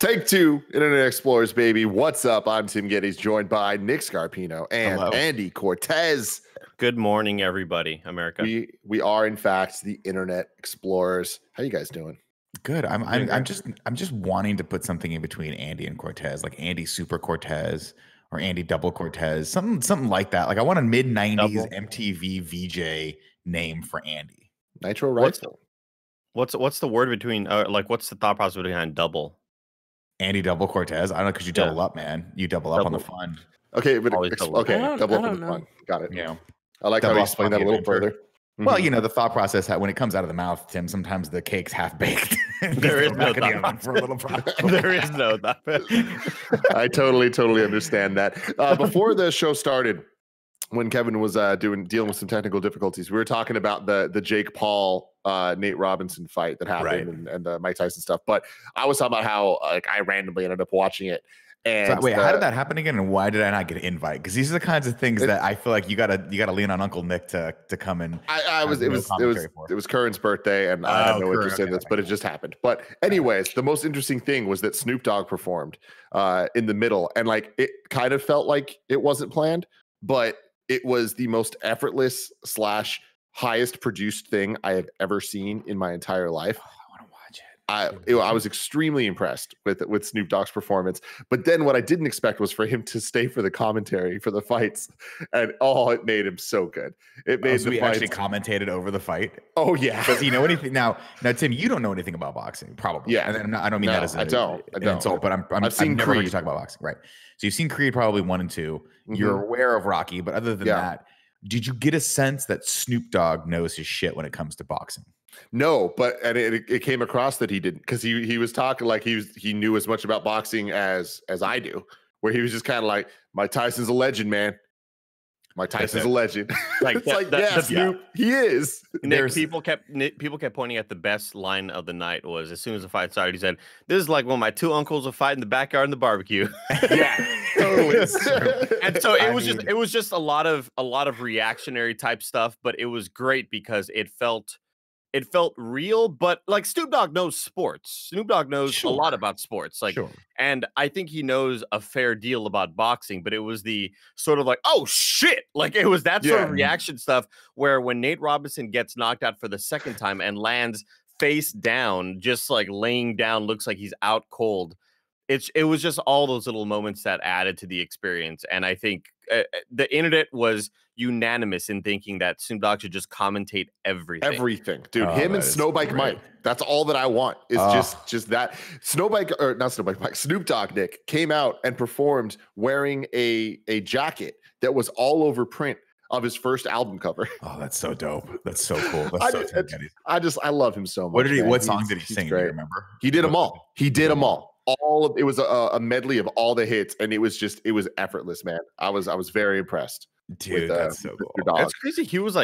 Take two, Internet Explorers, baby. What's up? I'm Tim Gettys, joined by Nick Scarpino and Andy Cortez. Good morning, everybody, America. We are, in fact, the Internet Explorers. How you guys doing? Good. I'm just wanting to put something in between Andy and Cortez, like Andy Super Cortez or Andy Double Cortez, something like that. Like I want a mid-90s MTV VJ name for Andy. Nitro Rifle. What's the word between like what's the thought process behind double? Andy Double Cortez. I don't know, because you double up, man. You double up on the fun. Okay, but double up on the fun. Got it. Yeah. I like how you explained that a little further. Well, you know, the thought process, when it comes out of the mouth, Tim, sometimes the cake's half baked. There is no thought for a little There is no thought. I totally understand that. Before the show started, when Kevin was dealing with some technical difficulties, we were talking about the Jake Paul Nate Robinson fight that happened, and the Mike Tyson stuff. But I was talking about how I randomly ended up watching it. And wait, how did that happen again? And why did I not get an invite? Because these are the kinds of things that I feel like you gotta lean on Uncle Nick to come in. It was Curran's birthday, and I had no interest in this, but it just happened. But anyways, the most interesting thing was that Snoop Dogg performed in the middle, and like it kind of felt like it wasn't planned, but it was the most effortless / highest produced thing I have ever seen in my entire life. I was extremely impressed with Snoop Dogg's performance, but then what I didn't expect was for him to stay for the commentary for the fights, and it made him so good. It made so he actually commentated over the fight. Oh yeah, does he know anything now? Now, Tim, you don't know anything about boxing, probably. Yeah, and I don't mean that as an insult, but I've never heard you talk about boxing, right? So you've seen Creed probably 1 and 2. Mm-hmm. You're aware of Rocky, but other than that, did you get a sense that Snoop Dogg knows his shit when it comes to boxing? No, but it came across that he didn't, because he was talking like he knew as much about boxing as I do, where he was just kind of like, Mike Tyson's a legend, man. Mike Tyson's a legend. Like Snoop, he is. Nick, people kept pointing at the best line of the night was, as soon as the fight started, he said, "This is like when my 2 uncles will fight in the backyard in the barbecue." Yeah, totally. And so it was just a lot of reactionary type stuff, but it was great because it felt real. But like, Snoop Dogg knows sports. Snoop Dogg knows a lot about sports. Like, and I think he knows a fair deal about boxing, but it was the sort of like, oh shit. Like, it was that sort of reaction stuff where when Nate Robinson gets knocked out for the second time and lands face down, just like laying down, looks like he's out cold. It was just all those little moments that added to the experience. And I think the internet was unanimous in thinking that Snoop Dogg should just commentate everything. Everything, dude. Him and Snowbike Mike. That's all that I want. Is just that Snoop Dogg, Nick, came out and performed wearing a jacket that was all over print of his first album cover. Oh, that's so dope. That's so cool. That's I love him so much. What songs did he sing? Do you remember? He did them all. He did them all. It was a medley of all the hits, and it was effortless, man. I was very impressed. Dude, that's so cool. That's crazy. He was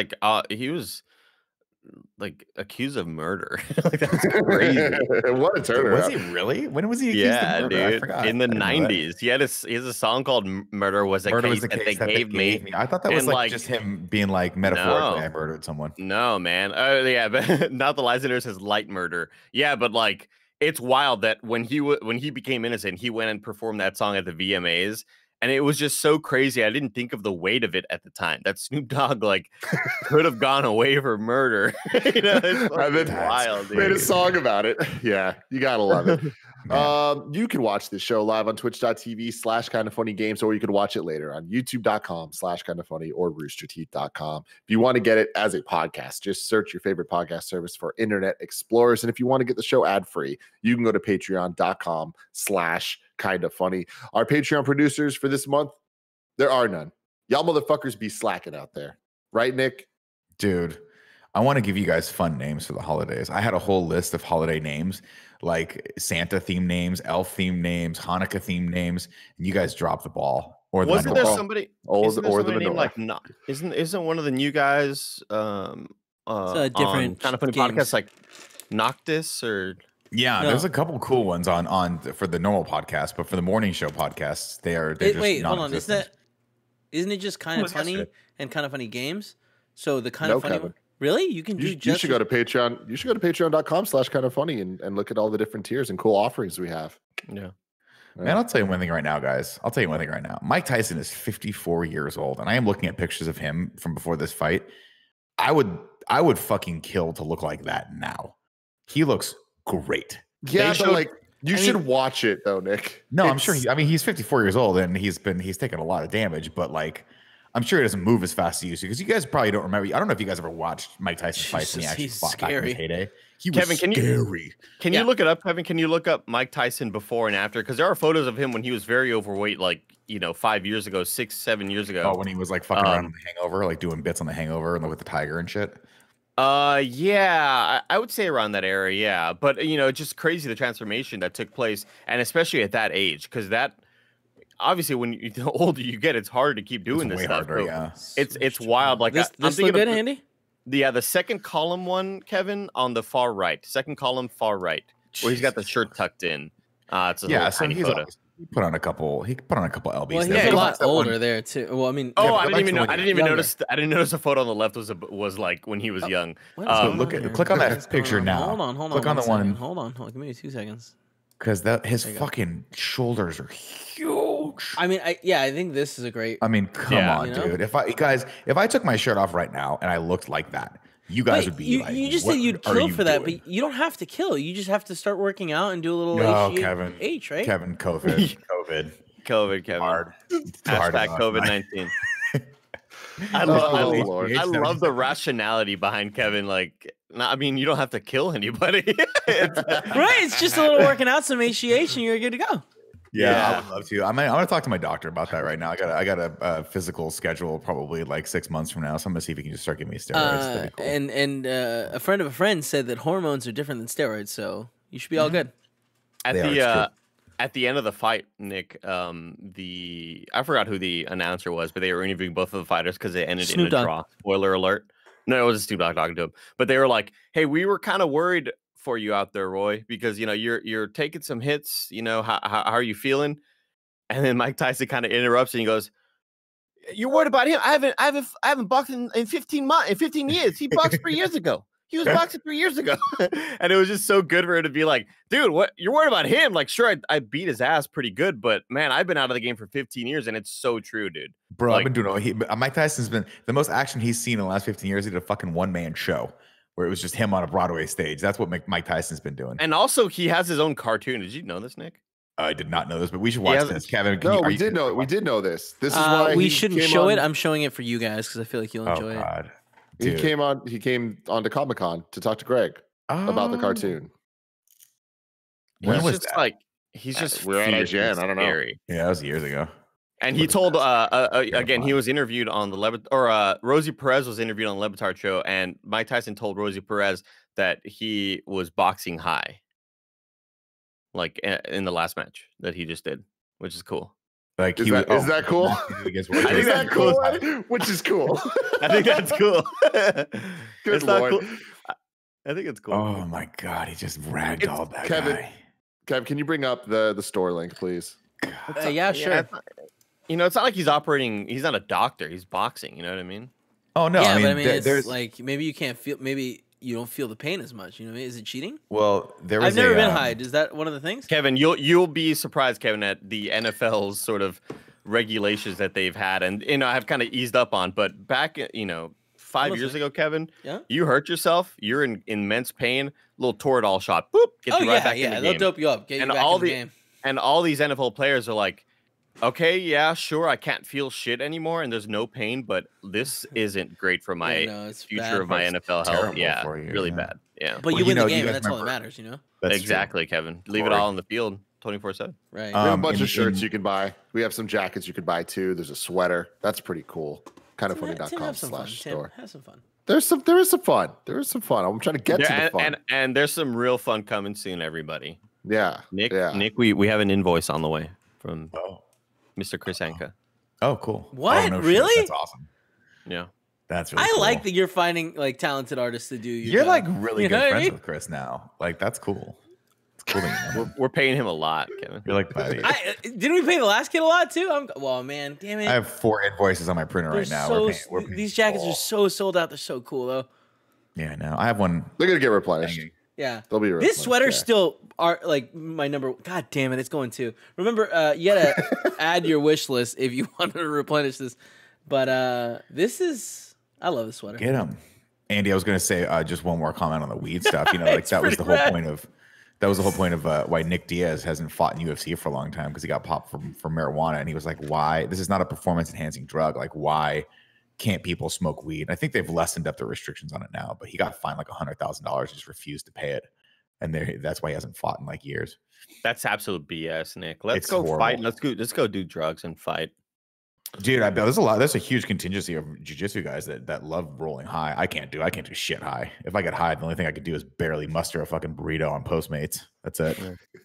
accused of murder. Like, that's crazy. What a turnaround. Was he really? When was he accused of murder? Dude. I forgot. In the 90s. He has a song called Murder Was a Case That They Gave Me. I thought that was like just him being like, metaphorically, I murdered someone. No, man. Yeah, but not the Listener says light murder. Yeah, but like, it's wild that when he became innocent, he went and performed that song at the VMAs. And it was just so crazy. I didn't think of the weight of it at the time. That Snoop Dogg like could have gone away for murder. You know, it's wild. Dude. Made a song about it. Yeah, you gotta love it. You can watch this show live on twitch.tv/kindoffunnygames, or you can watch it later on youtube.com/kindoffunny or roosterteeth.com. If you want to get it as a podcast, just search your favorite podcast service for Internet Explorers. And if you want to get the show ad-free, you can go to patreon.com/kindoffunny. Our Patreon producers for this month, there are none. Y'all motherfuckers be slacking out there. Right, Nick? Dude, I want to give you guys fun names for the holidays. I had a whole list of holiday names, like Santa themed names, elf themed names, Hanukkah themed names, and you guys dropped the ball. Or wasn't there somebody named like isn't one of the new guys it's a different kind of funny podcast like Noctis or there's a couple cool ones on for the normal podcast, but for the morning show podcasts, they're just hold on, isn't it just kind of funny and kind of funny games? So the kind of funny one. Really? You can do you should go to Patreon. You should go to patreon.com/kindoffunny and look at all the different tiers and cool offerings we have. Yeah. Man, I'll tell you one thing right now, guys. I'll tell you one thing right now. Mike Tyson is 54 years old, and I am looking at pictures of him from before this fight. I would fucking kill to look like that now. He looks great. Yeah, so like you should watch it though, Nick. No, I'm sure. He's 54 years old and he's taken a lot of damage, but like, I'm sure he doesn't move as fast as he used to because you guys probably don't remember. I don't know if you guys ever watched Mike Tyson fights when he actually fought back in his heyday. He was scary. Can you look it up, Kevin? Can you look up Mike Tyson before and after? Because there are photos of him when he was very overweight, like 5 years ago, 6, 7 years ago. Oh, when he was like fucking around on The Hangover, like doing bits on The Hangover and with the tiger and shit. Yeah, I would say around that era, yeah. But it's just crazy the transformation that took place, and especially at that age, because that obviously when the older you get, it's hard to keep doing this stuff. Harder, yeah. It's wild. Like this look good, Andy? The second column one, Kevin, on the far right, second column far right, where he's got the shirt tucked in. It's a so he's photo. He put on a couple lbs. Well, he's a lot older there too. Well, I mean, I didn't even notice. I didn't notice the photo on the left was like when he was young. So click on that picture now. Hold on. Click on the one. Hold on. Give me 2 seconds. Because his fucking shoulders are huge. I mean, I think this is a great. I mean, come on, dude. If I took my shirt off right now and I looked like that, you guys would be you just said you'd kill for that, but you don't have to kill. You just have to start working out and do a little Kevin, right? Kevin, COVID. Kevin. Hard. Hashtag COVID-19. I love the rationality behind Kevin. Like, I mean, you don't have to kill anybody. Right? It's just a little working out, some satiation. You're good to go. Yeah, I would love to. I'm gonna talk to my doctor about that right now. I got a physical schedule probably like 6 months from now, so I'm gonna see if he can just start giving me steroids. Cool. And a friend of a friend said that hormones are different than steroids, so you should be all good. At the end of the fight, Nick, I forgot who the announcer was, but they were interviewing both of the fighters because they ended in a draw. Spoiler alert. No, it was a Snoop Dogg talking to him, but they were like, "Hey, we were kind of worried for you out there, Roy, because you're taking some hits. How are you feeling?" And then Mike Tyson kind of interrupts and he goes, "You're worried about him? I haven't boxed in 15 years. He boxed 3 years ago. He was boxing 3 years ago." And it was just so good for her to be like, "Dude, what? You're worried about him? Like, sure, I beat his ass pretty good, but man, I've been out of the game for 15 years, and it's so true, dude." Bro, I've been doing Mike Tyson's been the most action he's seen in the last 15 years. He did a fucking one-man show where it was just him on a Broadway stage. That's what Mike Tyson's been doing. And also, he has his own cartoon. Did you know this, Nick? I did not know this, but we should watch this. Kevin, we did know this. This is why we shouldn't show it. I'm showing it for you guys because I feel like you'll enjoy it. Dude. He came on to Comic-Con to talk to Greg about the cartoon. When was that? Like he's just we're at IGN. I don't know. Yeah, that was years ago. And he told again, he was interviewed on the Rosie Perez was interviewed on the Le Batard show, and Mike Tyson told Rosie Perez that he was boxing high, like in the last match that he just did, which is cool. Like is that cool? Is that cool? Which is cool. I think that's cool. Good Lord. Cool. I think it's cool. Oh my God, he just ragdolled that guy. Kev, can you bring up the store link, please? Yeah, sure. It's not like he's operating. He's not a doctor. He's boxing. You know what I mean? Oh no. Yeah, but I mean, it's like maybe you can't feel. Maybe you don't feel the pain as much. You know, is it cheating? Well, I've never been high. Is that one of the things? Kevin, you'll be surprised, Kevin, at the NFL's sort of regulations that they've had, and I've kind of eased up on. But back, 5 years ago, Kevin, you hurt yourself. You're in immense pain. Little Toradol shot, boop, gets you right back in the game. They'll dope you up, get you back in the game. And all these NFL players are like, okay, yeah, sure, I can't feel shit anymore, and there's no pain, but this isn't great for my future of my NFL health. Yeah, really bad. Yeah, but you win the game, and that's all that matters, That's exactly, true. Kevin. Leave it all on the field, 24/7. Right. We have a bunch of shirts you can buy. We have some jackets you could buy too. There's a sweater. That's pretty cool. Kindoffunny.com/store. Have some fun. There is some fun. I'm trying to get to the fun. And there's some real fun coming soon, everybody. Yeah. Nick, we have an invoice on the way from Mr. Chris Anka. Oh, cool. What? Really? That's awesome. Yeah. That's really cool. I like that you're finding like talented artists to do your You're job. like really good friends with Chris now. Like that's cool. It's cool. We're paying him a lot, Kevin. You're like buddy. Didn't we pay the last kid a lot too? Well, man, damn it. I have 4 invoices on my printer right now. These jackets are so sold out. They're so cool though. Yeah, no. I have one. They're gonna get replenished. Yeah, they'll be this sweater still are like my number. God damn it, it's going to. Remember, you gotta add your wish list if you want to replenish this. But this is, I love this sweater. Get him, Andy. I was gonna say just one more comment on the weed stuff. You know, like that was the whole point of. That was the whole point of why Nick Diaz hasn't fought in UFC for a long time, because he got popped from marijuana, and he was like, "Why? This is not a performance-enhancing drug. Like, why can't people smoke weed?" I think they've lessened up the restrictions on it now, but he got fined like $100,000, just refused to pay it, and that's why he hasn't fought in like years. That's absolute BS, Nick. Let's go fight. Let's go do drugs and fight. Dude, I bet there's a huge contingency of jiu-jitsu guys that love rolling high. I can't do shit high. If I get high, the only thing I could do is barely muster a fucking burrito on Postmates. That's it.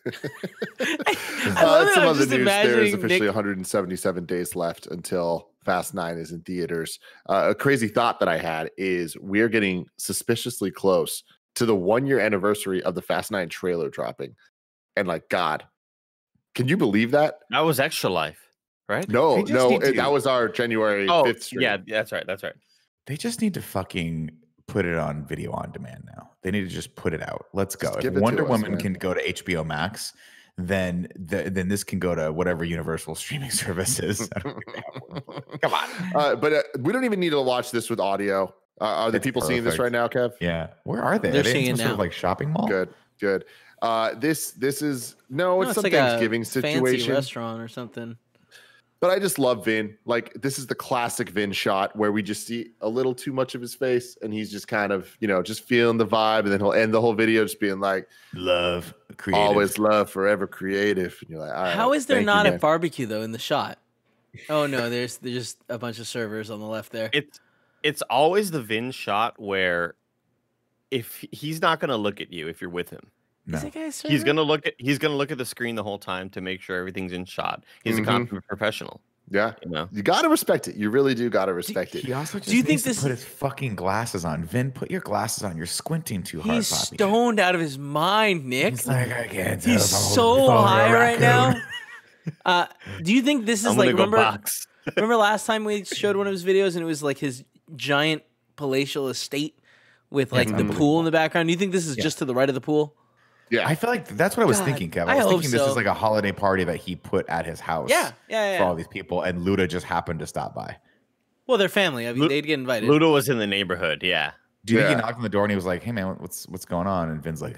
Some other news. There's officially 177 days left until Fast 9 is in theaters. A crazy thought that I had is we're getting suspiciously close to the 1-year anniversary of the Fast 9 trailer dropping. And like, God, can you believe that? That was Extra Life. Right? No, that was our January 5th stream. Yeah, that's right. They just need to fucking put it on video on demand now. They need to just put it out. Let's go. If Wonder Woman can go to HBO Max, then this can go to whatever Universal streaming service is. Come on. But we don't even need to watch this with audio. Are the people seeing this right now, Kev? Yeah. Where are they? They're seeing it now. Sort of like shopping mall? Good. This is it's some like Thanksgiving a situation. Fancy restaurant or something. But I just love Vin. Like, this is the classic Vin shot where we just see a little too much of his face, and he's just kind of, just feeling the vibe, and then he'll end the whole video just being like, "Love, creative. Always love, forever creative." And you're like, all right, how is there not a barbecue though in the shot? Oh no, there's just a bunch of servers on the left there. It's always the Vin shot where if he's not going to look at you if you're with him. No. He's gonna look at the screen the whole time to make sure everything's in shot. He's a consummate professional. Yeah, you gotta respect it. You really do gotta respect it. He also just needs to put his fucking glasses on. Vin, put your glasses on. You're squinting too hard. He's stoned out of his mind, Nick. He's like, I can't. He's so high right now. Do you think this is like remember last time we showed one of his videos and it was like his giant palatial estate with like the pool in the background? Do you think this is just to the right of the pool? Yeah, I feel like that's what I was thinking, Kevin. I was thinking this is like a holiday party that he put at his house for all these people, and Luda just happened to stop by. Well, they're family. I mean, they'd get invited. Luda was in the neighborhood, yeah. Do you think he knocked on the door and he was like, "Hey, man, what's going on?" And Vin's like,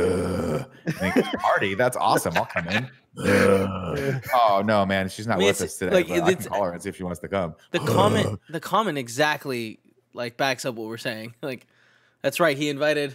"Party? That's awesome. I'll come in." Oh no, man, she's not with us today. Like, I can call her and see if she wants to come. The comment exactly like backs up what we're saying. Like, that's right. He invited.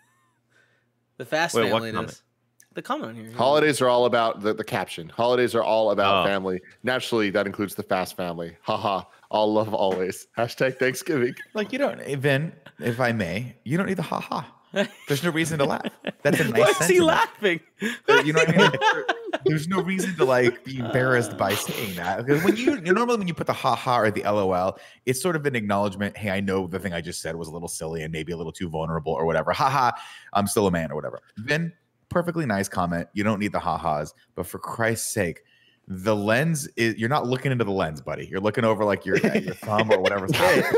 The Fast family is the comment on here. Holidays are all about the caption. Holidays are all about family. Naturally, that includes the Fast family. Haha. All love always. Hashtag Thanksgiving. Like, you don't, Vin, if I may, you don't need the haha. There's no reason to laugh. That's a nice Why is he laughing? You know what I mean? There's no reason to like be embarrassed by saying that. Because normally when you put the haha or the LOL, it's sort of an acknowledgement. Hey, I know the thing I just said was a little silly and maybe a little too vulnerable or whatever. Haha, I'm still a man or whatever. Then perfectly nice comment. You don't need the ha-has, but for Christ's sake, the lens is, you're not looking into the lens, buddy. You're looking over like your thumb or whatever's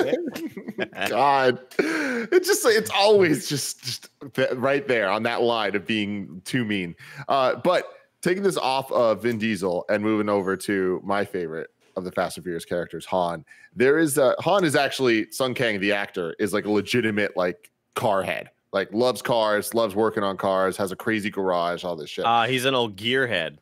God, it's always just right there on that line of being too mean. But taking this off of Vin Diesel and moving over to my favorite of the Fast and Furious characters, Han. Han is actually, Sung Kang, the actor, is like a legitimate like car head. Like, loves cars, loves working on cars, has a crazy garage, all this shit. He's an old gearhead.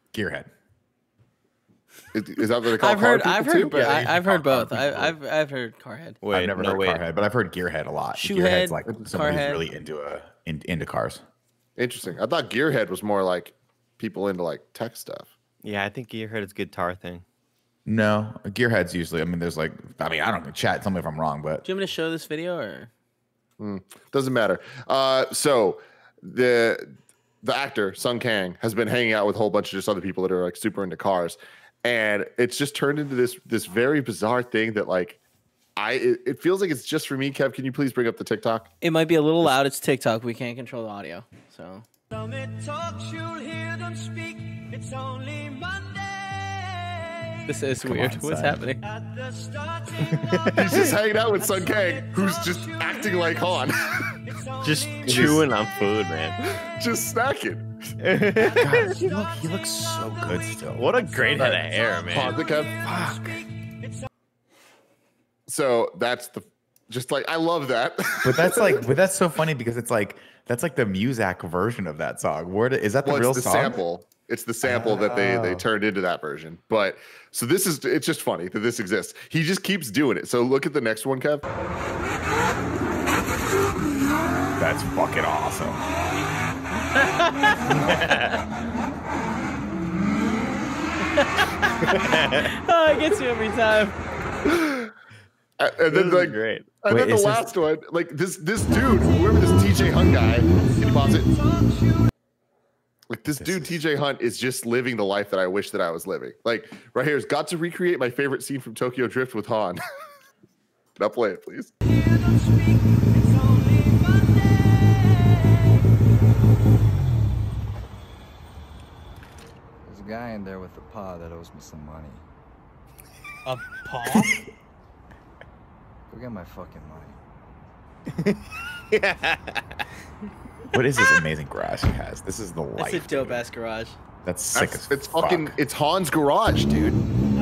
Is that what they call I've heard both. I've heard carhead. Wait, I've never heard carhead, but I've heard gearhead a lot. Gearhead's like somebody who's really into cars. Interesting. I thought gearhead was more like people into like tech stuff. Yeah, I think gearhead is a guitar thing. No, gearhead's usually. I mean, there's like. I mean, I don't know. Chat. Tell me if I'm wrong, but. Do you want me to show this video or? Doesn't matter. So the actor Sung Kang has been hanging out with a whole bunch of just other people that are like super into cars. And it's just turned into this very bizarre thing that like it feels like it's just for me. Kev, can you please bring up the TikTok? It might be a little loud. It's TikTok. We can't control the audio. So. This is weird. What's happening? He's just hanging out with Sung Kang, who's just acting like Han. Just chewing on food, man. Just snacking. God, he looks so good still. What a great head of hair, man. Fuck. So that's just like I love that. But that's so funny because it's like that's like the Muzak version of that song. Is that the real it's the song? Sample. It's the sample that they turned into that version. But so it's just funny that this exists. He just keeps doing it. So look at the next one, Kev. That's fucking awesome. Oh, it gets me every time. And then like great. And then the last one, like this dude, whoever this TJ Hunt guy, can you pause it? Like this dude, TJ Hunt, is just living the life that I wish that I was living. Like right here's got to recreate my favorite scene from Tokyo Drift with Han. Now play it, please. There's a guy in there with a paw that owes me some money. A paw? Go get my fucking money. What is this amazing garage he has? This is the life. That's a dope ass garage. That's sick as It's fuck. fucking, it's Han's garage, dude.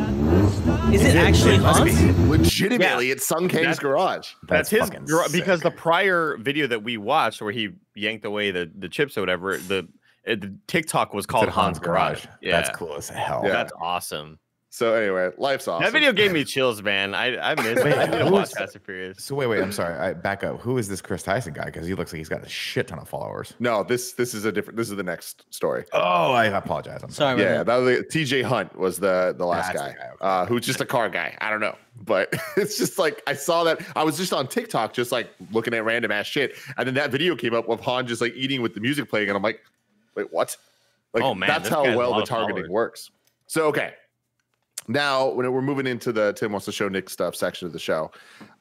Is it actually Han's? Legitimately, it's Sung Kang's garage. That's his garage, because the prior video that we watched where he yanked away the chips or whatever, the TikTok was called Han's garage. Yeah, that's cool as hell. Yeah. That's awesome. So anyway, life's awesome. That video gave me chills, man. I miss it. I need to watch Fast and Furious. So wait, I'm sorry. I back up. Who is this Chris Tyson guy? Because he looks like he's got a shit ton of followers. No, this is a different. This is the next story. Oh, I apologize. I'm sorry. Yeah, that was TJ Hunt was the last guy, okay. who's just a car guy. I don't know, but it's just like I saw that. I was just on TikTok, just like looking at random ass shit, and then that video came up with Han just like eating with the music playing, and I'm like, wait, what? Like, oh man, that's how well the targeting works. So okay. Now, when we're moving into the Tim Wants to Show Nick stuff section of the show,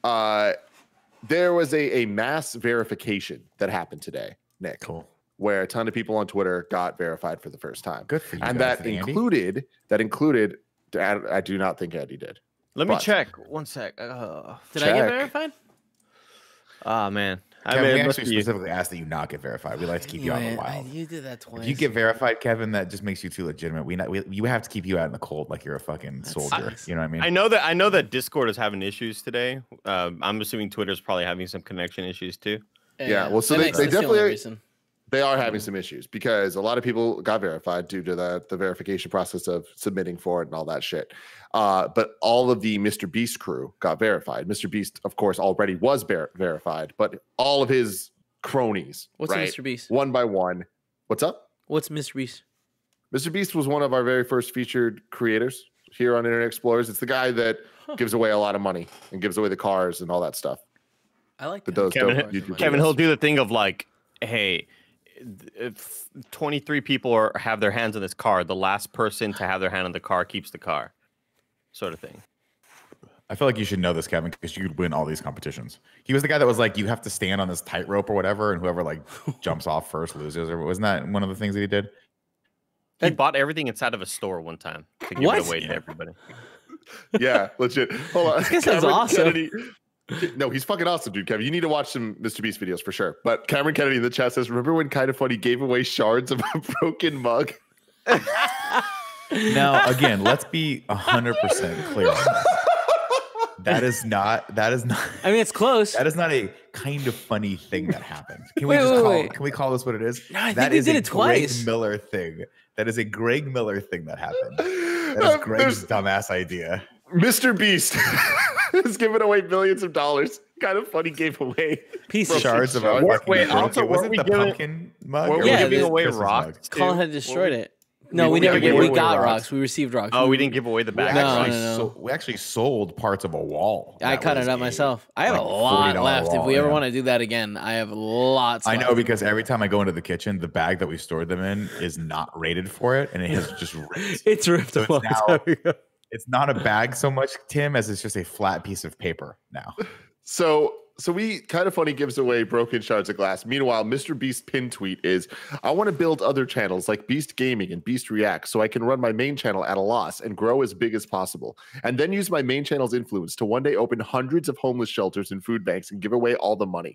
there was a mass verification that happened today, Nick. Cool. Where a ton of people on Twitter got verified for the first time. Good for you. And guys. that included, I do not think Andy did. Let me check. One sec. Did I get verified? Oh, man. Kevin, we actually specifically asked that you not get verified. We like to keep you out in the wild. You did that twice. If you get verified, Kevin, that just makes you too legitimate. You have to keep you out in the cold like you're a fucking soldier. You know what I mean? I know that Discord is having issues today. I'm assuming Twitter's probably having some connection issues too. Yeah. Well, so they definitely they are having some issues because a lot of people got verified due to the verification process of submitting for it and all that shit. But all of the Mr. Beast crew got verified. Mr. Beast, of course, already was verified, but all of his cronies. What's Mr. Beast? One by one. What's up? What's Mr. Beast? Mr. Beast was one of our very first featured creators here on Internet Explorers. It's the guy that gives away a lot of money and gives away the cars and all that stuff. I like that. Kevin, he'll do the thing of like, hey, if 23 people have their hands on this car, the last person to have their hand on the car keeps the car, sort of thing. I feel like you should know this, Kevin, because you'd win all these competitions. He was the guy that was like, you have to stand on this tightrope or whatever, and whoever like jumps off first loses. Or wasn't that one of the things that he did? He bought everything inside of a store one time to give it away to everybody. Yeah, legit. Hold on. This sounds awesome. Kennedy. No, he's fucking awesome, dude. Kevin, you need to watch some Mr. Beast videos for sure. But Cameron Kennedy in the chat says, remember when Kind of Funny gave away shards of a broken mug? Now, again, let's be 100% clear on this. That is not. I mean, it's close. That is not a Kind of Funny thing that happened. Can we call this what it is? No, I that think we is did a it twice. Greg Miller thing. That is a Greg Miller thing that happened. That is Greg's dumbass idea. Mr. Beast has given away millions of dollars. Kind of Funny gave away shards of a wait, also, was it the pumpkin mug? Were we giving away rocks? Colin had destroyed it. No, we never gave. We got rocks. We received rocks. Oh, we didn't give away the bag. No. We actually sold parts of a wall. I cut it up myself. I have a lot left. If we ever want to do that again, I have lots. I know, because every time I go into the kitchen, the bag that we stored them in is not rated for it, and it has just ripped. It's ripped a long time ago. It's not a bag so much, Tim, as it's just a flat piece of paper now. So we Kind of Funny gives away broken shards of glass. Meanwhile, Mr. Beast pin tweet is, I want to build other channels like Beast Gaming and Beast Reacts so I can run my main channel at a loss and grow as big as possible. And then use my main channel's influence to one day open hundreds of homeless shelters and food banks and give away all the money.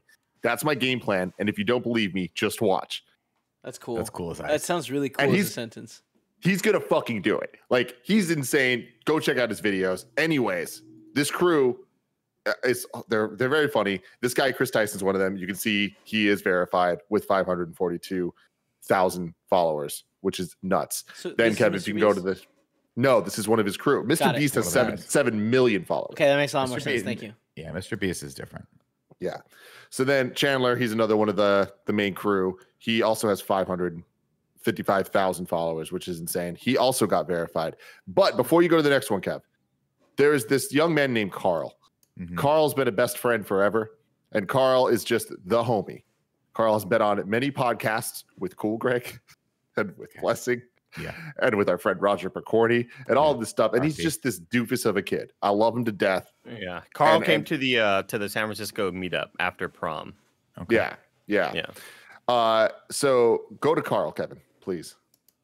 That's my game plan. And if you don't believe me, just watch. That's cool. That's cool as ice. That sounds really cool as a sentence. He's gonna fucking do it. Like, he's insane. Go check out his videos. Anyways, this crew they're very funny. This guy Chris Tyson's one of them. You can see he is verified with 542,000 followers, which is nuts. So then Kevin, if you can go to this. No, this is one of his crew. Mr. Beast has 7 million followers. Okay, that makes a lot more sense. Thank you. Yeah, Mr. Beast is different. Yeah. So then Chandler, he's another one of the main crew. He also has 555,000 followers, which is insane. He also got verified. But before you go to the next one, Kev, there is this young man named Karl. Mm-hmm. Karl's been a best friend forever, and Karl is just the homie. Karl has been on many podcasts with Cool Greg and with Blessing, and with our friend Roger Picorni and all of this stuff. And he's just this doofus of a kid. I love him to death. Yeah, Karl came to the San Francisco meetup after prom. Okay. Yeah. So go to Karl, Kevin, please.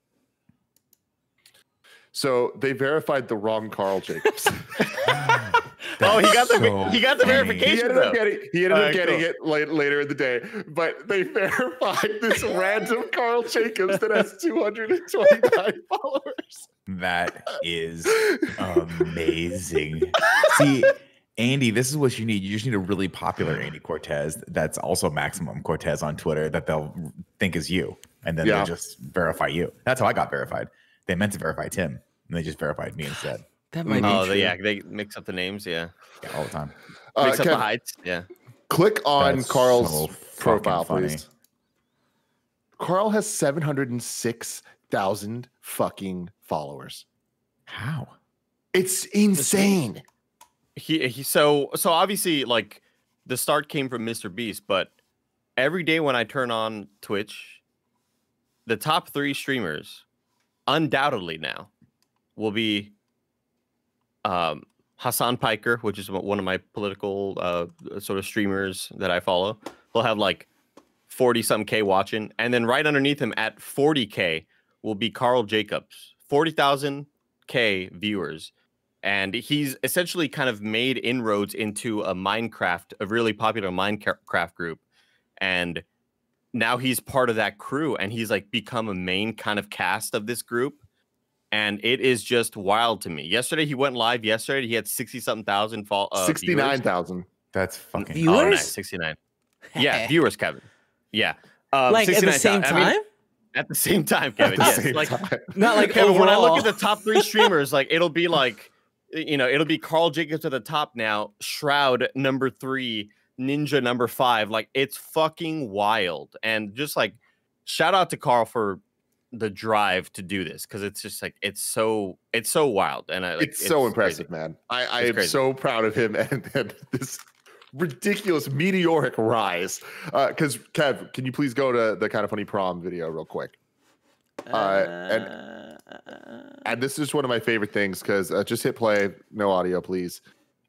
So they verified the wrong Karl Jacobs. Oh, he got the verification. He ended up getting it later in the day, but they verified this random Karl Jacobs that has 229 followers. That is amazing. See, Andy, this is what you need. You just need a really popular Andy Cortez that's also Maximum Cortez on Twitter that they'll think is you, and then they'll just verify you. That's how I got verified. They meant to verify Tim, and they just verified me instead. That might be true. They mix up the names, yeah all the time. Mix up the heights, Click on Karl's profile, please. Karl has 706,000 fucking followers. How? It's insane. So obviously, like, the start came from Mr. Beast, but every day when I turn on Twitch, the top 3 streamers undoubtedly now will be Hassan Piker, which is one of my political sort of streamers that I follow. He'll have like 40-something K watching. And then right underneath him at 40K will be Karl Jacobs, 40,000 K viewers. And he's essentially kind of made inroads into a really popular Minecraft group. And now he's part of that crew, and he's like become a main kind of cast of this group. And it is just wild to me. Yesterday, he went live. He had 60-something thousand 69,000. That's fucking viewers. Oh, nice. 69. Yeah, viewers, Kevin. Yeah, like at the same time. I mean, at the same time, Kevin. Yes, like not like Kevin, overall. When I look at the top 3 streamers, like it'll be like, it'll be Karl Jacobs at the top now, Shroud number 3, Ninja number 5. Like, it's fucking wild. And just like, shout out to Karl for the drive to do this, because it's just like it's so wild, and it's so impressive, crazy. Man. I am so proud of him and this ridiculous meteoric rise. Because Kev, can you please go to the Kind of Funny prom video real quick? And this is one of my favorite things, because just hit play, no audio, please.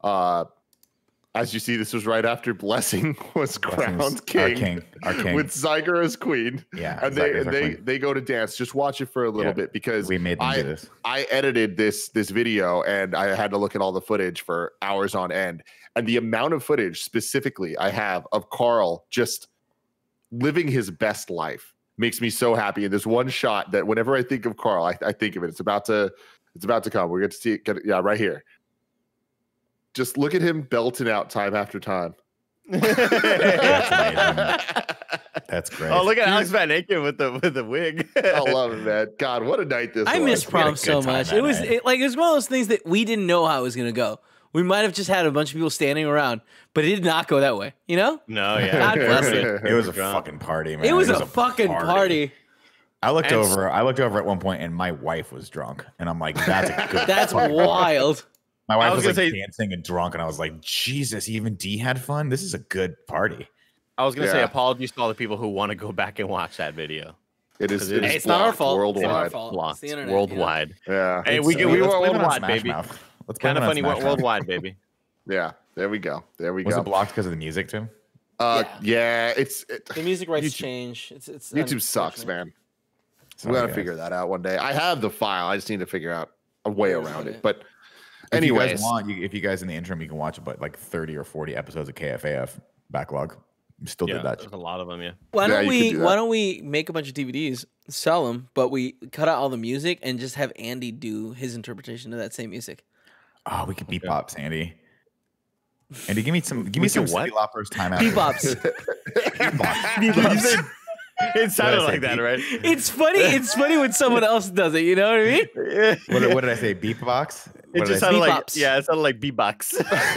As you see, this was right after Blessing was crowned king, our king, with Zyger as queen. Yeah, and they go to dance. Just watch it for a little bit, because we made them do this. I edited this video, and I had to look at all the footage for hours on end. And the amount of footage specifically I have of Karl just living his best life makes me so happy. And there's one shot that whenever I think of Karl, I think of it. It's about to come. We're going to see it. Right here. Just look at him belting out time after time. That's amazing. That's great. Oh, look at Alex Van Aken with the wig. I love it, man. God, what a night this was. I miss prom so much. It was one of those things that we didn't know how it was going to go. We might have just had a bunch of people standing around, but it did not go that way. No, yeah. God bless it. It was a fucking party, man. It was a fucking party. I looked over at one point, and my wife was drunk, and I'm like, that's a good. That's wild. My wife was like dancing and drunk, and I was like, Jesus, even D had fun. This is a good party. I was going to say apologies to all the people who want to go back and watch that video. It's not our fault. Worldwide. It's not our fault. Blocked. It's the internet, worldwide. Yeah. Hey, we went worldwide, baby. Kind of funny went worldwide, baby. Yeah. There we go. Was it blocked because of the music, Tim? Yeah. The music rights change. It's YouTube sucks, man. We got to figure that out one day. I have the file. I just need to figure out a way around it. But anyways, if you guys in the interim, you can watch about like 30 or 40 episodes of KFAF backlog. Still did that. There's a lot of them. Yeah. Why don't we make a bunch of DVDs, sell them, but we cut out all the music and just have Andy do his interpretation of that same music? Oh, we could bebops, Andy. Andy, give me some Cyndi Lauper's Time Out. Bebops. Bebops. It sounded like that, right? It's funny. It's funny when someone else does it. You know what I mean? What did I say? Beatbox? It just sounded like it sounded like beatbox.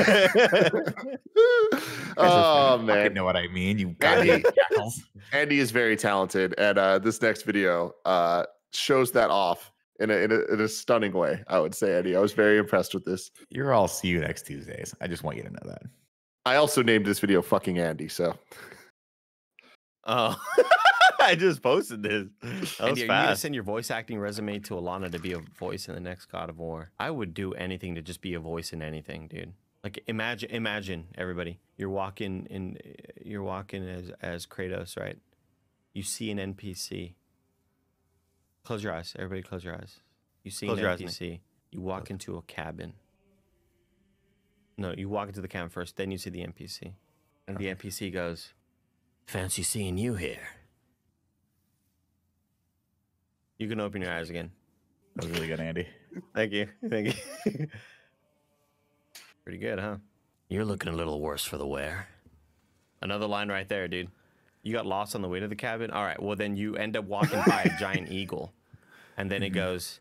Oh man, I know what I mean. You goddamn jackals. Andy is very talented, and this next video shows that off in a stunning way. I would say, Andy, I was very impressed with this. You're all see you next Tuesdays. I just want you to know that. I also named this video "Fucking Andy," so. Oh. I just posted this. That was fast. You're gonna send your voice acting resume to Alana to be a voice in the next God of War. I would do anything to just be a voice in anything, dude. Like imagine everybody. You're walking as Kratos, right? You see an NPC. Close your eyes. Everybody close your eyes. You see an NPC. You walk into a cabin. No, you walk into the cabin first, then you see the NPC. And the NPC goes, "Fancy seeing you here." You can open your eyes again. That was really good, Andy. Thank you. Thank you. Pretty good, huh? You're looking a little worse for the wear. Another line right there, dude. You got lost on the way to the cabin? All right, well, then you end up walking by a giant eagle. And then it goes,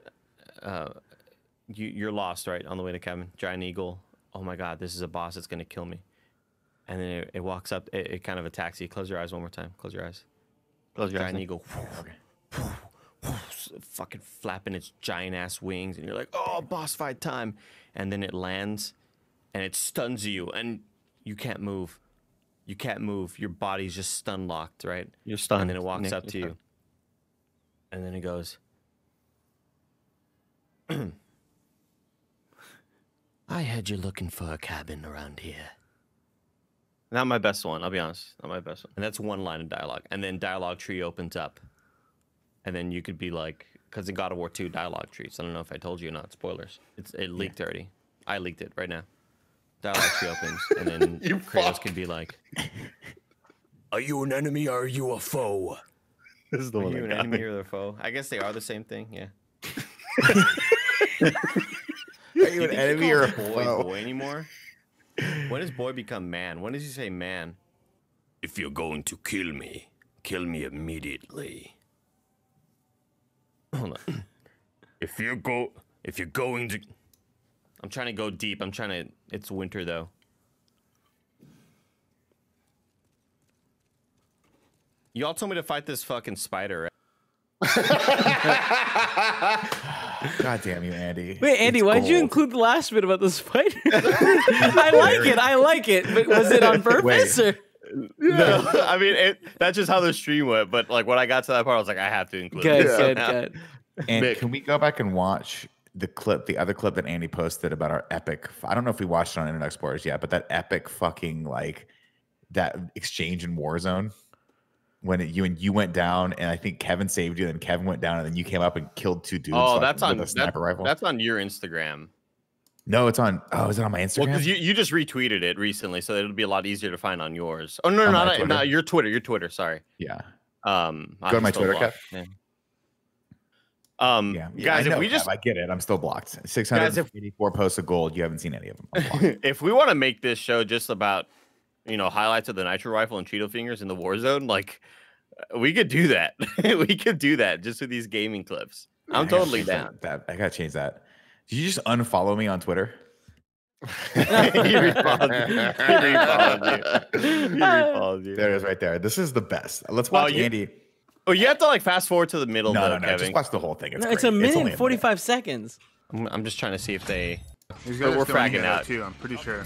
you're lost, right, on the way to the cabin. Giant eagle. Oh, my God, this is a boss that's going to kill me. And then it walks up. It kind of attacks you. Close your eyes one more time. Close your eyes. Close your eyes. Giant eagle. Okay. Fucking flapping its giant ass wings, and you're like, oh, boss fight time. And then it lands and it stuns you and you can't move. You can't move. Your body's just stun locked, right? You're stunned. And then it walks up to you. And then it goes, I had you looking for a cabin around here. Not my best one, I'll be honest. Not my best one. And that's one line of dialogue. And then dialogue tree opens up. And then you could be like, because in God of War 2, dialogue trees. I don't know if I told you or not. Spoilers. It leaked already. I leaked it right now. Dialogue tree opens, and then Kratos could be like, "Are you an enemy or are you a foe?" This is the one. Are you an enemy or a foe? I guess they are the same thing. Yeah. Are you an enemy or a foe? Boy anymore? When does boy become man? When does he say man? If you're going to kill me immediately. Hold on. If you're going to, I'm trying to go deep. It's winter though. Y'all told me to fight this fucking spider, right? God damn you, Andy. Wait, Andy, why'd you include the last bit about the spider? I like it. But was it on purpose? Or? No, I mean, that's just how the stream went. But like when I got to that part, I was like, I have to include it. Good. And can we go back and watch the other clip that Andy posted about our epic? I don't know if we watched it on Internet Explorerz yet, but that epic fucking like that exchange in Warzone when you went down, and I think Kevin saved you, and Kevin went down, and then you came up and killed two dudes. Oh, that's on a sniper rifle. That's on your Instagram. No, it's on. Oh, is it on my Instagram? Well, because you just retweeted it recently, so it'll be a lot easier to find on yours. Oh no, not your Twitter. Your Twitter. Sorry. Yeah. Go to my Twitter, Kev. Yeah. Guys, if we just, I get it. I'm still blocked. 684 posts of gold. You haven't seen any of them. If we want to make this show just about, highlights of the nitro rifle and Cheeto fingers in the Warzone, like we could do that. We could do that just with these gaming clips. I'm totally down. I gotta change that. Did you just unfollow me on Twitter? He refollowed you. There it is, right there. This is the best. Let's watch Andy. Oh, you have to like fast forward to the middle. No, Kevin. just watch the whole thing. It's a minute and 45 seconds. I'm just trying to see if they. We're fragging out too. I'm pretty sure.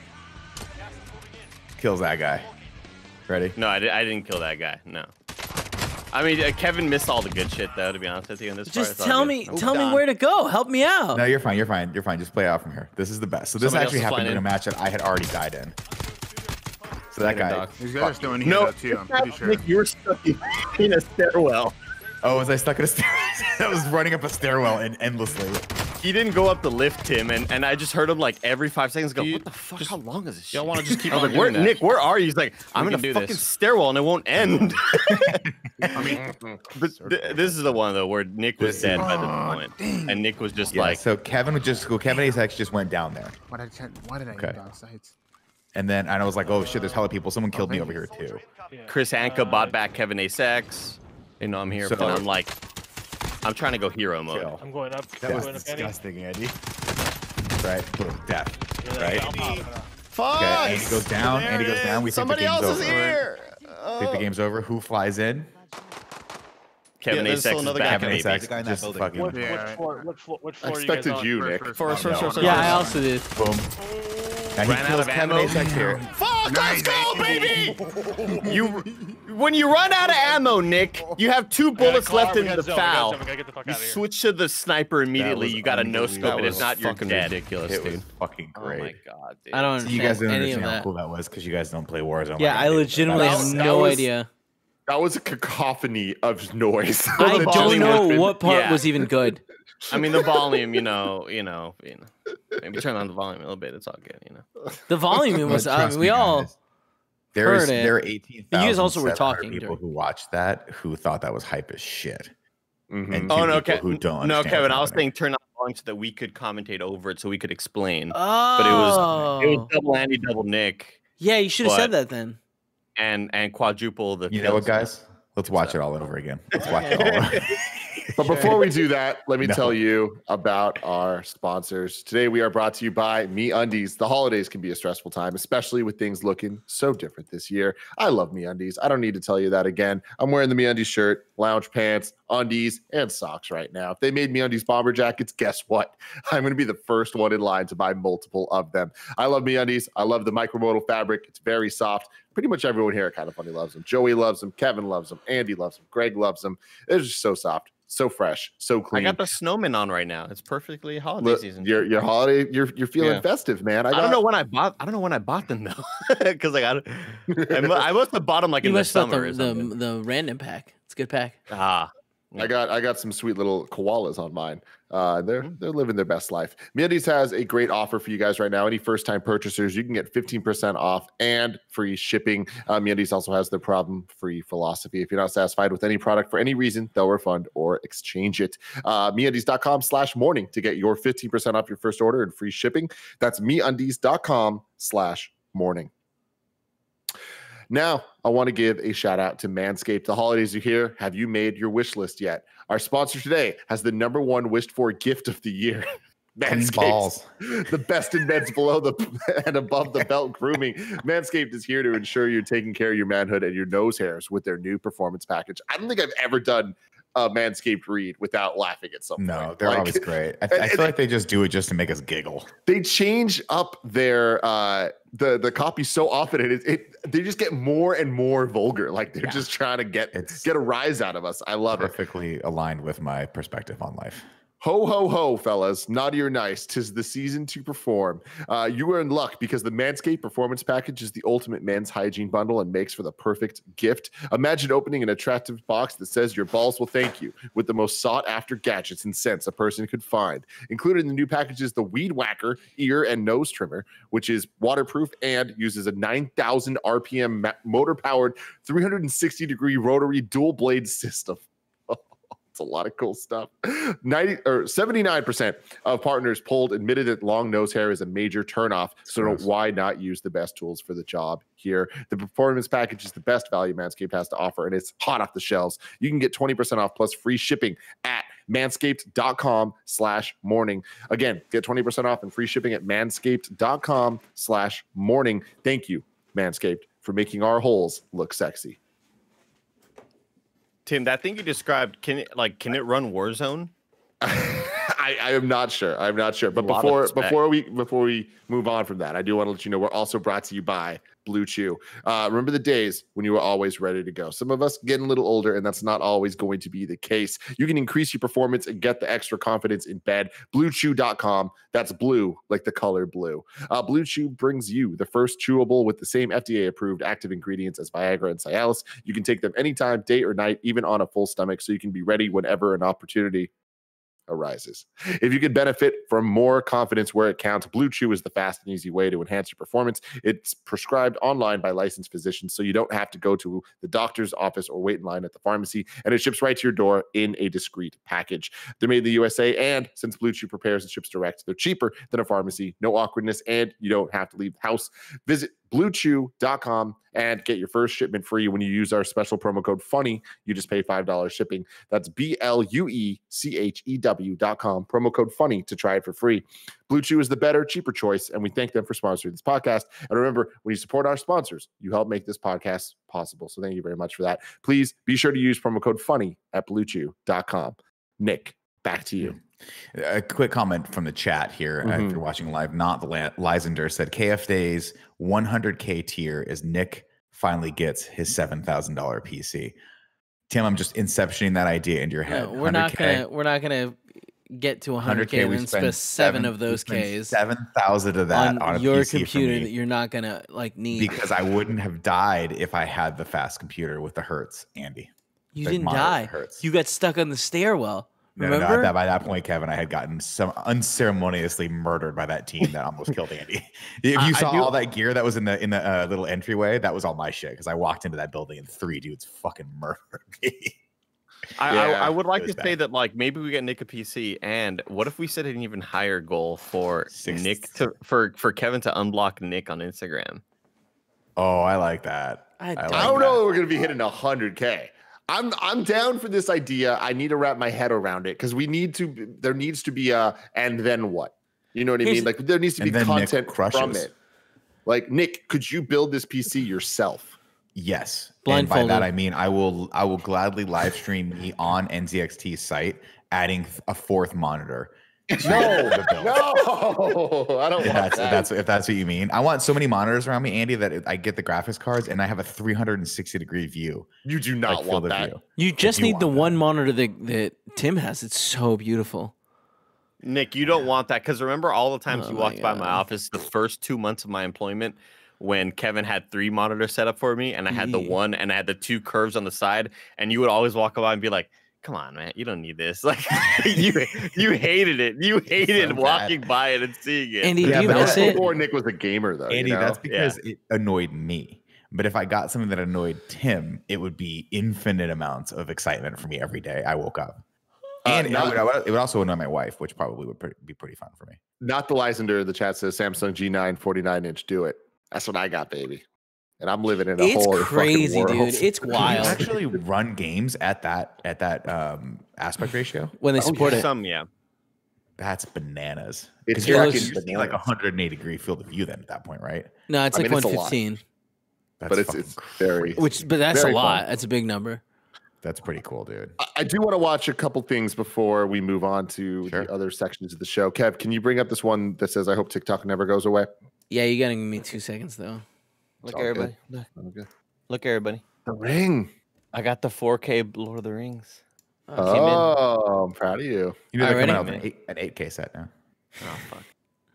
Kills that guy. Ready? No, I didn't kill that guy. No. I mean, Kevin missed all the good shit though. To be honest with you, in this just tell me where to go. Help me out. No, you're fine. Just play out from here. This is the best. So this actually happened in a match that I had already died in. So that guy. These guys are still in here too. I'm pretty sure. You were stuck in a stairwell. Oh, was I stuck in a stairwell? I was running up a stairwell and endlessly. He didn't go up the lift, Tim, and I just heard him like every 5 seconds go, what the fuck? How long is this shit? Y'all want to just keep I was on like, where, doing that? Nick, where are you? He's like, I'm in a fucking stairwell and it won't end. I mean, But this is the one though where Nick was dead by this point, and Nick was just like, so Kevin ASX just went down there. why did I go down sites? And then I was like, oh shit, there's hella people. Someone killed me over here too. Chris Anka bought back Kevin A6. You know, I'm here, So- and I'm like, I'm trying to go hero mode. Kill. I'm going up. That was going up, disgusting, Andy. Right? Boom, death. Andy. Right? I'm popping up. Fuck! Okay, Andy goes down. Andy goes down. We think the Somebody game's else is over. here. Think the game's over. Who flies in? Kevin there's still A6 is another back, guy. Kevin baby. ASX. guy in that Just building. fucking What, Yeah. what floor I are you guys expected on? you, Nick. First. Yeah, I also did. boom. And he Ran out kills of Kevin ammo. ASX here. Fuck, let's go, baby! When you run out of ammo, Nick, you have 2 bullets left in the foul. We gotta get the fuck You out of here. switch to the sniper immediately. was You got a no scope, and if not, you're fucking dead. ridiculous, It dude. was fucking Oh my great. god, dude. I don't So understand you guys don't any of understand how that. cool that was because you guys don't play Warzone. Yeah, I legitimately That have was- no that was- idea. That was a cacophony of noise. I the don't volume know was- what part yeah. was even good. I mean, the volume, you know. Maybe turn on the volume a little bit. It's all good, you know. The volume was. Trust we me, all. guys, there heard it. are 18,000. You guys also were talking people during- who watched that who thought that was hype as shit. Mhm. And Oh no, people who don't. no, understand Kevin. what's I was happening. saying turn on the volume so that we could commentate over it, so we could explain. Oh. But it was double Andy, double Nick, Yeah, you should have but- said that then. and quadruple the. You know what, kills. guys? Let's watch it all over again. Let's watch it all over. But before we do that, let me No. tell you about our sponsors. Today, we are brought to you by MeUndies. The holidays can be a stressful time, especially with things looking so different this year. I love MeUndies. I don't need to tell you that again. I'm wearing the MeUndies shirt, lounge pants, undies, and socks right now. If they made MeUndies bomber jackets, guess what? I'm going to be the first one in line to buy multiple of them. I love MeUndies. I love the micromodal fabric. It's very soft. Pretty much everyone here at Kind of Funny loves them. Joey loves them. Kevin loves them. Andy loves them. Greg loves them. They're just so soft, so fresh, so I clean. got the snowman on right now. It's perfectly holiday season. Your holiday, you're feeling Yeah. festive, man. I don't know when I bought them though, because I must have bought them like You in the must have summer. Or the something. the random pack. It's a good pack. I got some sweet little koalas on mine. They're living their best life. MeUndies has a great offer for you guys right now. Any first time purchasers, you can get 15% off and free shipping. MeUndies also has their problem free philosophy. If you're not satisfied with any product for any reason, they'll refund or exchange it. MeUndies.com/morning to get your 15% off your first order and free shipping. That's MeUndies.com/morning. Now, I want to give a shout out to Manscaped. The holidays are here. Have you made your wish list yet? Our sponsor today has the #1 wished for gift of the year. Manscaped, balls. the best in men's below the and above the belt grooming. Manscaped is here to ensure you're taking care of your manhood and your nose hairs with their new performance package. I don't think I've ever done a Manscaped read without laughing at some No, point. they're Like, always great. I feel like they just do it just to make us giggle. they change up their the copy so often, and they just get more and more vulgar. Like they're just trying to get a rise out of us. I love it. Perfectly aligned with my perspective on life. Ho, ho, ho, fellas. Naughty or nice, 'tis the season to perform. You are in luck because the Manscaped Performance Package is the ultimate men's hygiene bundle and makes for the perfect gift. Imagine opening an attractive box that says your balls will thank you with the most sought-after gadgets and scents a person could find. Included in the new package is the Weed Whacker ear and nose trimmer, which is waterproof and uses a 9,000 RPM motor-powered 360-degree rotary dual-blade system. It's a lot of cool stuff. 79% of partners polled admitted that long nose hair is a major turnoff. So why not use the best tools for the job here? The performance package is the best value Manscaped has to offer, and it's hot off the shelves. You can get 20% off plus free shipping at manscaped.com/morning. Again, get 20% off and free shipping at manscaped.com/morning. Thank you, Manscaped, for making our holes look sexy. Tim, that thing you described, can it run Warzone? I am not sure. I'm not sure. But before we move on from that, I do want to let you know we're also brought to you by Blue Chew. Remember the days when you were always ready to go. Some of us getting a little older, and that's not always going to be the case. You can increase your performance and get the extra confidence in bed. BlueChew.com. That's blue, like the color blue. Blue Chew brings you the first chewable with the same FDA-approved active ingredients as Viagra and Cialis. You can take them anytime, day or night, even on a full stomach, so you can be ready whenever an opportunity arises. If you could benefit from more confidence where it counts, Blue Chew is the fast and easy way to enhance your performance. It's prescribed online by licensed physicians, so you don't have to go to the doctor's office or wait in line at the pharmacy, and it ships right to your door in a discreet package. They're made in the USA, and since Blue Chew prepares and ships direct, they're cheaper than a pharmacy, no awkwardness, and you don't have to leave the house. Visit BlueChew.com and get your first shipment free when you use our special promo code FUNNY. You just pay $5 shipping. That's BLUECHEW.com. Promo code FUNNY to try it for free. Blue Chew is the better, cheaper choice, and we thank them for sponsoring this podcast. And remember, when you support our sponsors, you help make this podcast possible. So thank you very much for that. Please be sure to use promo code FUNNY at BlueChew.com. Nick, back to you. A quick comment from the chat here. If you're watching live, not the Lysander said KF Day's 100K tier is Nick finally gets his $7,000 PC. Tim, I'm just inceptioning that idea into your head. No, we're not gonna get to 100K and spend 7 of those Ks. 7,000 of that on your PC computer that you're not gonna need. Because I wouldn't have died if I had the fast computer with the Hertz, Andy. You didn't die. You got stuck on the stairwell. Remember? No, by that point, Kevin, I had gotten unceremoniously murdered by that team that almost killed Andy. If you saw all that gear that was in the little entryway, that was all my shit because I walked into that building and 3 dudes fucking murdered me. I would like to say that maybe we get Nick a PC, and what if we set an even higher goal for Nick for Kevin to unblock Nick on Instagram? Oh, I like that. I don't know if we're gonna be hitting 100K. I'm down for this idea. I need to wrap my head around it because there needs to be and then what? You know what I mean? Like there needs to be content from it. Like, Nick, could you build this PC yourself? Yes. And by that I mean I will gladly live stream me on NZXT's site, adding a 4th monitor. No, I don't want that. If that's what you mean. I want so many monitors around me, Andy, that I get the graphics cards and I have a 360-degree view. You do not want that. View. You just need the one monitor that Tim has. It's so beautiful. Nick, you don't want that because remember all the times you walked by my office the first 2 months of my employment when Kevin had 3 monitors set up for me and I had the one and I had the 2 curves on the side, and you would always walk by and be like, come on, man, you don't need this. Like you hated it. You hated walking by it and seeing it. Andy, you miss it? Before Nick was a gamer, though. Andy, that's because it annoyed me. But if I got something that annoyed Tim, it would be infinite amounts of excitement for me every day I woke up. And it would also annoy my wife, which probably would be pretty fun for me. Not the Lysander. The chat says Samsung G9 49-inch. Do it. That's what I got, baby. And I'm living in a whole crazy, fucking world. dude. It's wild. Can you actually run games at that aspect ratio when they support it. Some, yeah. That's bananas. It's like 180-degree field of view then at that point, right? No, it's like 115. But it's very, but that's very a lot. fun. That's a big number. That's pretty cool, dude. I do want to watch a couple things before we move on to the other sections of the show. Kev, can you bring up this one that says, I hope TikTok never goes away? Yeah, you got to give me 2 seconds, though. Look, everybody. Look, everybody. The ring. I got the 4K Lord of the Rings. Oh, I'm proud of you. You know, they're coming out with an 8K set now. Oh, fuck.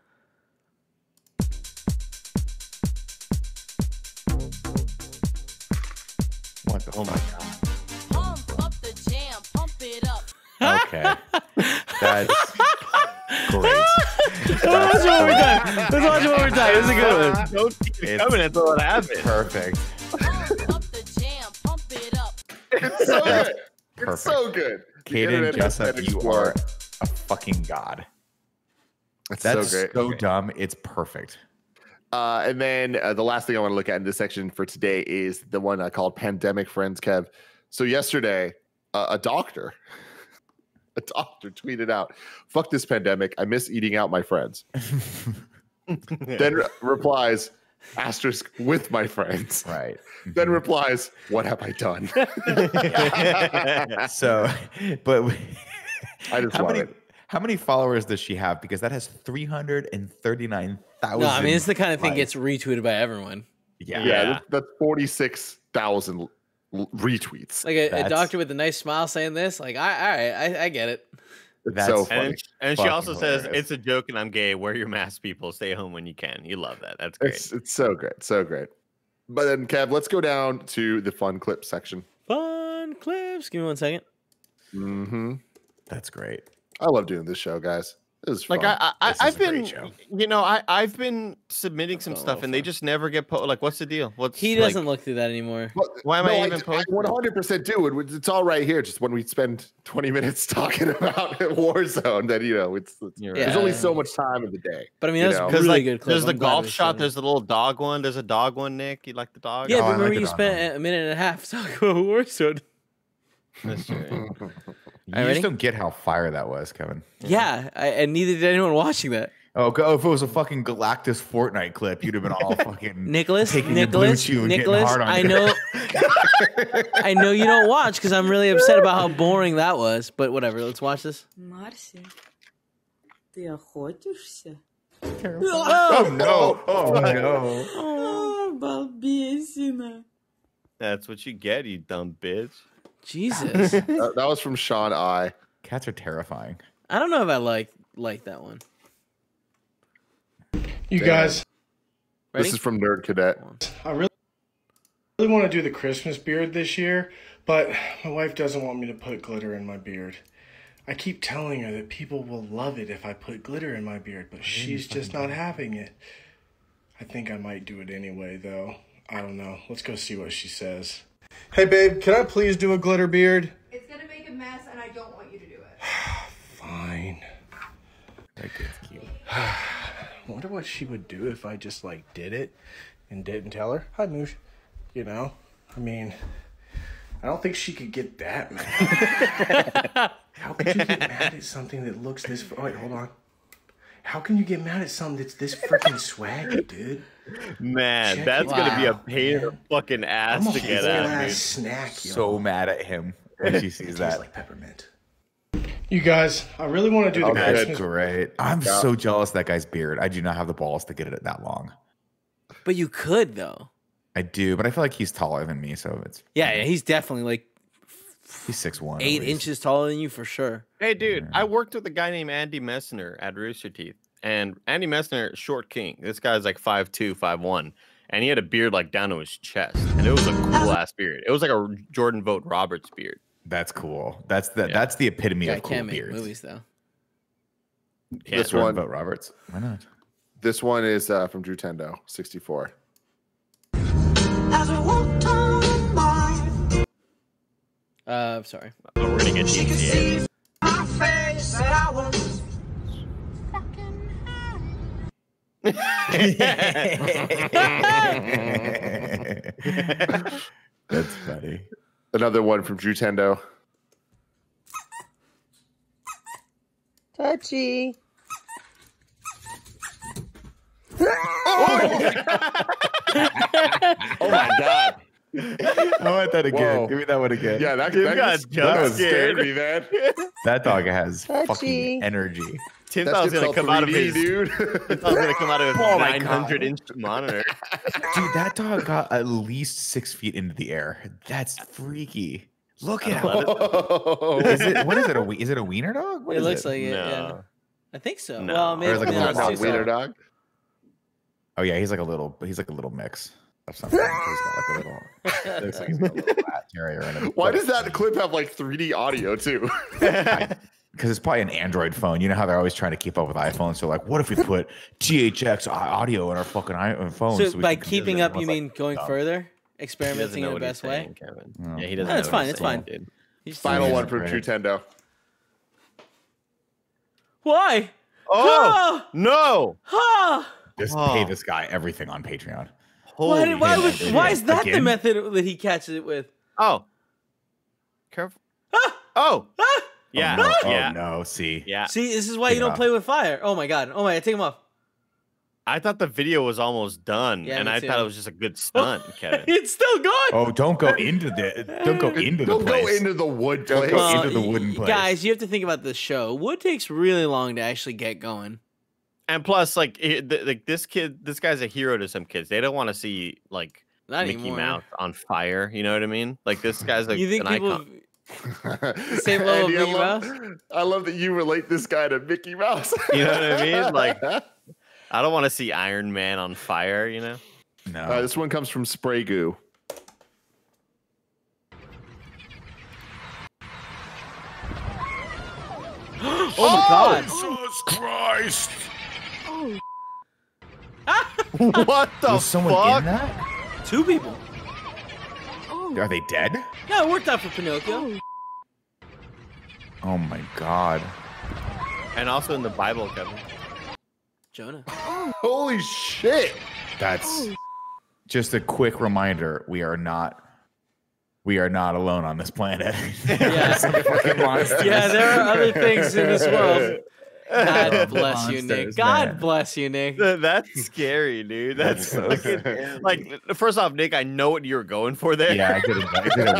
What the? Oh, my God. Pump up the jam. Pump it up. Okay. That's great. Let's watch it one more time. Let's watch it one more time. This is a good one. Don't keep it coming until it happens. Perfect. Pump up the jam. Pump it up. It's so good. Perfect. It's so good. Caden Jessup, you are a fucking god. That's so great. So dumb. It's perfect. And then the last thing I want to look at in this section for today is the one I called Pandemic Friends, Kev. So yesterday, a doctor tweeted out, fuck this pandemic. I miss eating out my friends. Then replies, asterisk, with my friends. Right. Then replies, what have I done? So, but I just love it. How many followers does she have? Because that has 339,000. No, I mean, it's the kind of thing gets retweeted by everyone. Yeah, that's 46,000 retweets. Like a doctor with a nice smile saying this. Like, I get it. It's so funny. And she also says, it's a joke and I'm gay. Wear your mask, people. Stay home when you can. You love that. That's great. It's so great. So great. But then, Kev, let's go down to the fun clips section. Fun clips. Give me 1 second. Mm-hmm. That's great. I love doing this show, guys. It was fun. Like I've been, you know, I've been submitting some stuff and they just never get like, what's the deal? He doesn't look through that anymore. Why am I even posting? 100% do. It's all right here. Just when we spend 20 minutes talking about Warzone, that there's only so much time in the day. But I mean, that's a really good clip. There's the golf shot. There's the little dog one. There's a dog one. Nick, you like the dog? Yeah, but remember you spent a minute and a half talking about Warzone. That's true. You just don't get how fire that was, Kevin. Yeah, and neither did anyone watching that. Oh, if it was a fucking Galactus Fortnite clip, you'd have been all fucking Nicholas. I know, I know you don't watch because I'm really upset about how boring that was. But whatever, let's watch this. Марси, ты охотишься? Oh no! Oh no! Балбесина. That's what you get, you dumb bitch. Jesus. That was from Sean I. Cats are terrifying. I don't know if I like that one. You guys. Ready? This is from Nerd Cadet. I really want to do the Christmas beard this year, but my wife doesn't want me to put glitter in my beard. I keep telling her that people will love it if I put glitter in my beard, but she's just not having it. I think I might do it anyway, though. I don't know. Let's go see what she says. Hey, babe, can I please do a glitter beard? It's going to make a mess, and I don't want you to do it. Fine. That kid's cute. I wonder what she would do if I just, like, did it and didn't tell her. Hi, Moosh. You know? I mean, I don't think she could get that mad. How could you get mad at something that looks this... Oh, wait, hold on. How can you get mad at something that's this freaking swaggy, dude? Man, that's gonna be a pain in the fucking ass to get at, dude. Snack, so mad at him when she sees that. Like peppermint. You guys, I really want to do the That's Christmas. Great. I'm so jealous of that guy's beard. I do not have the balls to get it that long. But you could though. I do, but I feel like he's taller than me, so it's yeah. He's definitely like he's 6'1", 8 inches taller than you for sure. Hey, dude, I worked with a guy named Andy Messner at Rooster Teeth. And Andy Messner, short king. This guy's like 5'2", 5'1", and he had a beard like down to his chest, and it was a cool ass beard. It was like a Jordan Vogt Roberts beard. That's cool. That's the epitome of cool can't make beards. Movies though. Yeah, this one, Vogt Roberts. Why not? This one is from Drew Tendo, 64. Sorry. Oh, we're gonna get GTA. That's funny. Another one from Drew Tendo. Touchy. Oh my god. I want that again. Whoa. Give me that one again. Yeah, that was scared me, man. That dog has fucking energy. Tim thought was gonna come out of his dude. Tim thought was gonna come out of his 900-inch monitor. Dude, that dog got at least 6 feet into the air. That's freaky. Look at him. Is it a wiener dog? It looks like it. Yeah. I think so. No. Well, maybe like a wiener dog. Oh yeah, he's like a little mix of something. He's got like a little. Looks like he's got a little rat terrier in it. Why does that clip have like 3D audio too? Because it's probably an Android phone. You know how they're always trying to keep up with iPhones. So like, what if we put THX audio in our fucking iPhone? So by keeping up, you mean going further, experimenting in the best way? Kevin. No. Yeah, he doesn't. That's fine. It's fine. Final one from Drew Tendo. Why? Oh no! Just pay this guy everything on Patreon. Why is that the method that he catches it with? Oh, careful! Oh, yeah, Oh no! See, this is why you don't play with fire. Oh my god! Take him off. I thought the video was almost done, and I thought it was just a good stunt, Kevin. It's still going. Oh, don't go into the place. Don't go into the wood place. Don't go into the wooden place. Guys, you have to think about the show. Wood takes really long to actually get going. And plus, like this guy's a hero to some kids. They don't want to see like Not Mickey anymore. Mouse on fire. You know what I mean? Like this guy's like You think an people icon. Same level of Andy, Mickey Mouse? I love that you relate this guy to Mickey Mouse. You know what I mean? Like, I don't want to see Iron Man on fire. You know? No. This one comes from Spray Goo. Oh my God! Jesus Christ! What the Was someone fuck? in that? 2 people. Are they dead? Yeah, it worked out for Pinocchio. Oh my God! And also in the Bible, Kevin. Jonah. Holy shit! That's just a quick reminder. We are not alone on this planet. Yeah, there are other things in this world. God bless you, Nick. God bless you, Nick. That's scary, dude. That's fucking, like, first off, Nick, I know what you're going for there. Yeah, it didn't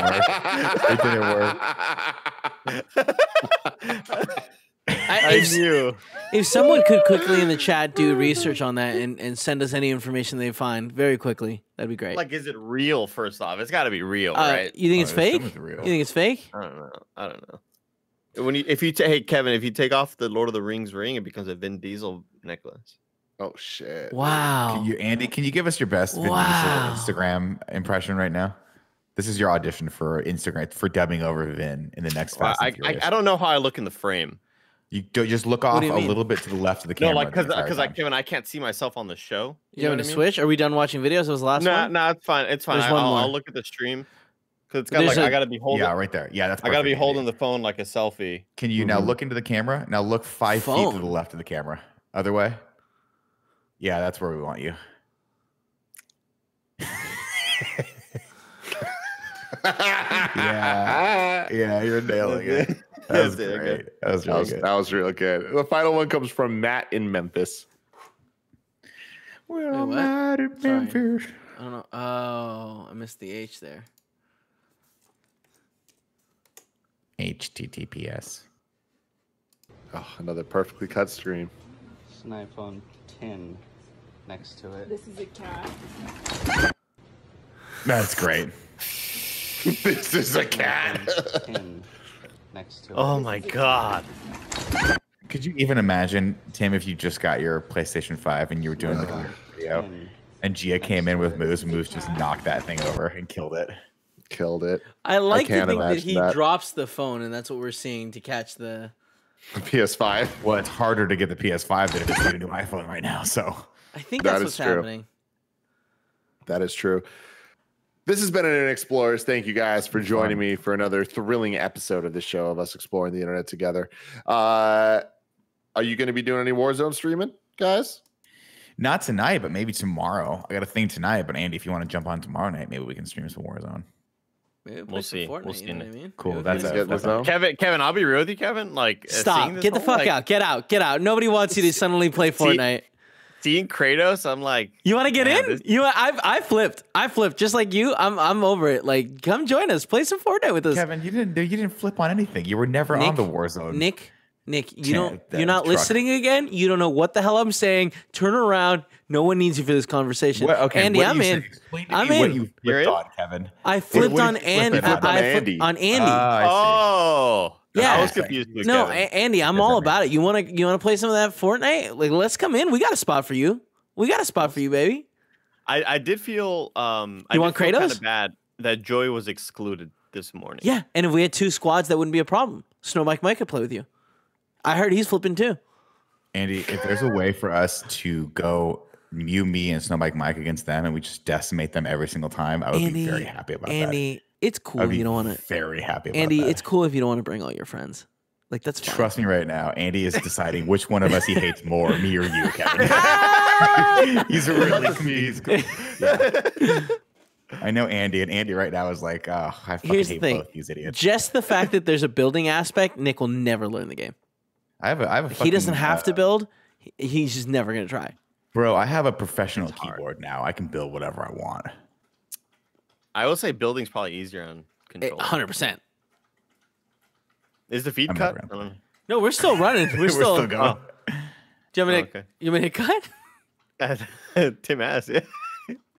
work. It didn't work. I knew. If someone could quickly in the chat do research on that and send us any information they find very quickly, that'd be great. Like, is it real? First off, it's got to be real, right? You think it's fake? You think it's fake? I don't know. Hey Kevin, if you take off the Lord of the Rings ring, it becomes a Vin Diesel necklace. Oh shit! Wow. Andy, can you give us your best Vin Diesel Instagram impression right now? This is your audition for Instagram for dubbing over Vin in the next Fast and Furious. I don't know how I look in the frame. You just look off a little bit to the left of the camera. No, like because Kevin, I can't see myself on the show. You want me to switch? Are we done watching videos? That was the last one? No, it's fine. It's fine. I'll look at the stream. Because it's got like I gotta be holding. Yeah, right there. Yeah, that's. I gotta be holding the phone like a selfie. Can you now look into the camera? Now look 5 feet to the left of the camera. Other way. Yeah, that's where we want you. Yeah, you're nailing it. That was great. That was really good. That was real good. The final one comes from Matt in Memphis. Well, Matt in Memphis. I don't know. Oh, I missed the H there. HTTPS. Oh, another perfectly cut stream. It's an iPhone 10 next to it. This is a cat. That's great. This is a cat. 10 next to it. Oh my God. Could you even imagine, Tim, if you just got your PlayStation 5 and you were doing like a video and Gia came in with Moose and Moose just knocked that thing over and killed it? Killed it. I like to think that he drops the phone and that's what we're seeing to catch the PS5. Well, it's harder to get the PS5 than it is to get a new iPhone right now. So I think that's what's happening. That is true. This has been an Explorerz. Thank you guys for joining me for another thrilling episode of the show of us exploring the internet together. Are you going to be doing any Warzone streaming, guys? Not tonight, but maybe tomorrow. I got a thing tonight, but Andy, if you want to jump on tomorrow night, maybe we can stream some Warzone. We'll see. We'll see. You know what I mean? Cool. That's Kevin, I'll be real with you, Kevin. Like, stop. Get the fuck out. Get out. Get out. Nobody wants you to suddenly play Fortnite. Seeing Kratos, I'm like, you want to get in? I flipped. I flipped just like you. I'm over it. Like, come join us. Play some Fortnite with us. Kevin, you didn't flip on anything. You were never on the Warzone. Nick, you're not listening again. You don't know what the hell I'm saying. Turn around. No one needs you for this conversation. Well, okay, Andy, I'm in. I'm in. What you flipped on, Kevin? I flipped on Andy. On Andy. Oh. Yeah, I was confused. No, Andy, I'm all about it. You want to play some of that Fortnite? Like, let's come in. We got a spot for you. We got a spot for you, baby. I did feel you want Kratos? Kind of bad that Joy was excluded this morning. Yeah, and if we had 2 squads, that wouldn't be a problem. Snow Mike could play with you. I heard he's flipping too. Andy, if there's a way for us to go you, me, and Snow Mike against them, and we just decimate them every single time, I would be very happy about that. Andy, it's cool if you don't want to. Very happy about Andy, that. It's cool if you don't want to bring all your friends. Like, that's fine. Trust me right now. Andy is deciding which one of us he hates more, me or you, Kevin. He's really confused. Yeah. I know Andy, and Andy right now is like, oh, I fucking hate both these idiots. Just the fact that there's a building aspect, Nick will never learn the game. I have a he doesn't have to build. He's just never going to try. Bro, I have a professional keyboard now. I can build whatever I want. I will say building's probably easier on control. 100%. Is the feed cut? No, we're still running. We're still going. Do you want me to cut? Tim asked. Yeah.